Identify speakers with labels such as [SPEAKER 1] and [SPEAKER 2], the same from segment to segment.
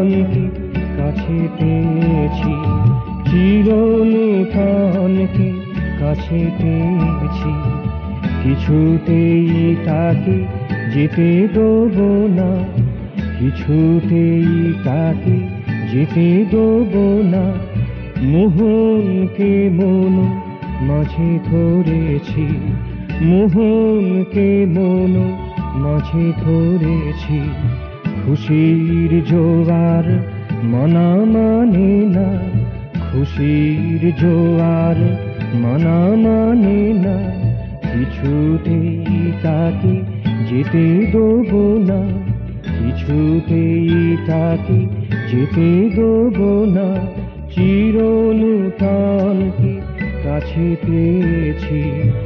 [SPEAKER 1] নূতনকে কাছে পেয়েছি, চিরনূতনকে কাছে পেয়েছি। কিছুতেই তাকে যেতে দেব না, কিছুতেই তাকে যেতে দেব না। মোহনকে মন মাঝে ধরেছি, মোহনকে মন মাঝে ধরেছি। খুশির জোয়ার মানা মানে না, খুশির জোয়ার মানা মানে না। কিছুতেই তাকে যেতে দেব না, কিছুতেই তাকে যেতে দেব না। চিরনূতনকে কাছে পেয়েছি,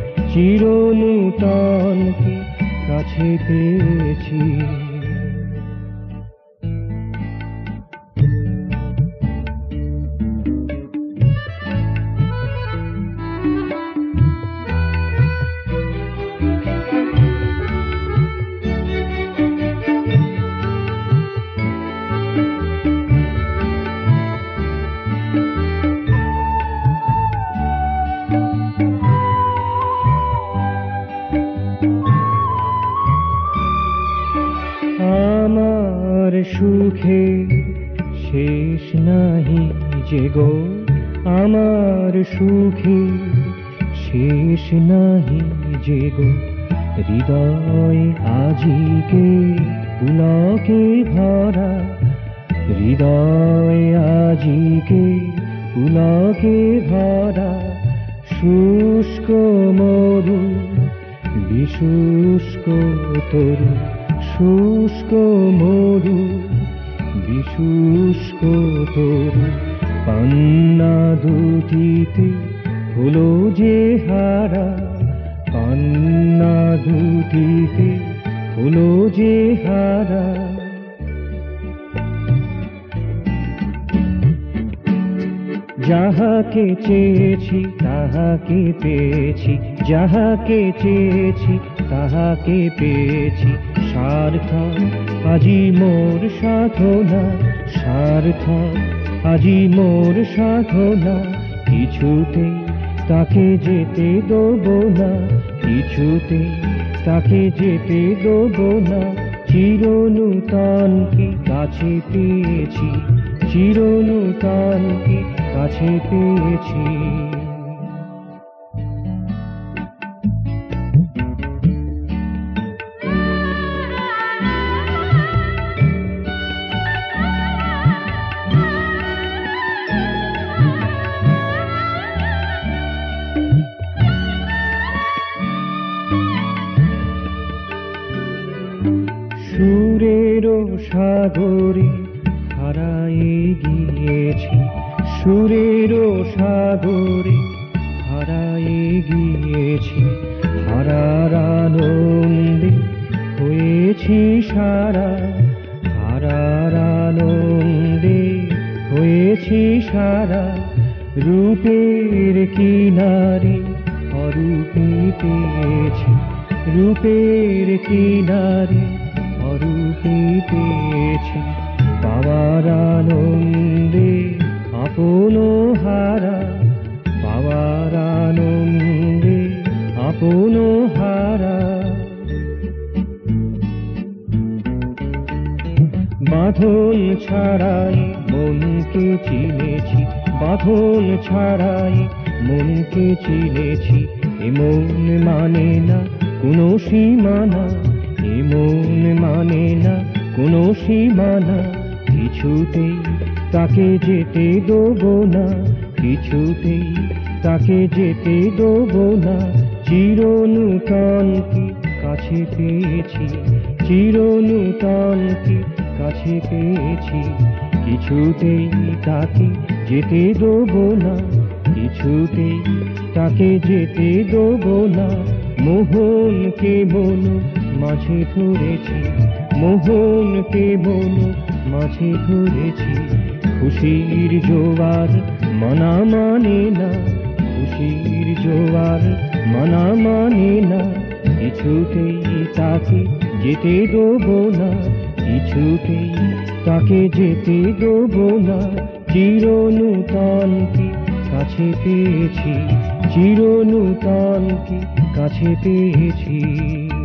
[SPEAKER 1] চিরনূতনকে কাছে পেয়েছি। আমার সুখে শেষ নাহি যে গো, আমার সুখে শেষ নাহি যে গো। হৃদয় আজিকে পুলকে ভরা, হৃদয় আজিকে পুলকে ভরা। শুষ্ক মরু বিশুষ্ক তরু, শুষ্ক মরু বিশুষ্ক তরু। পান্না দুটিতে হলো যে হারা, পান্না দুটিতে হলো যে হারা। যাহাকে চেয়েছি তাহাকে পেয়েছি, যাহাকে চেয়েছি তাহাকে পেয়েছি। সার্থক আজি মোর সাধনা, সার্থক আজি মোর সাধনা। কিছুতেই তাকে যেতে দেব না, কিছুতেই তাকে যেতে দেব না। চিরনূতনকে কাছে পেয়েছি, চিরনূতনকে কাছে পেয়েছি। সুরেরও সাগরে হারায়ে গিয়েছি, সুরেরও সাগরে হারায়ে গিয়েছি। হারার আনন্দে হয়েছি সারা, হারার আনন্দে হয়েছি সারা। রূপের কিনারে অরূপী পেয়েছি, রূপের কিনারে অরূপী পেয়েছি। পাওয়ার আনন্দে আপন হারা, পাওয়ার আনন্দে আপন হারা। বাঁধন ছাড়াই মনকে চিনেছি, বাঁধন ছাড়াই মনকে চিনেছি। এ মন মানে না কোনো সীমানা, এ মন মানে না কোনো সীমানা। কিছুতেই তাকে যেতে দেব না, কিছুতেই তাকে যেতে দেব না। চিরনূতনকে কাছে পেয়েছি, চিরনূতনকে কাছে পেয়েছি। কিছুতেই তাকে যেতে দেব না, কিছুতেই তাকে যেতে দেব না। মোহনকে মন মাঝে ধরেছি, মোহনকে মন মাঝে ধরেছি। খুশির জোয়ার মানা মানে না, খুশির জোয়ার মানা মানে না। কিছুতেই তাকে যেতে দেব না, কিছুতেই তাকে যেতে দেবো না। চিরনূতনকে কাছে পেয়েছি, চিরনূতনকে কাছে পেয়েছি।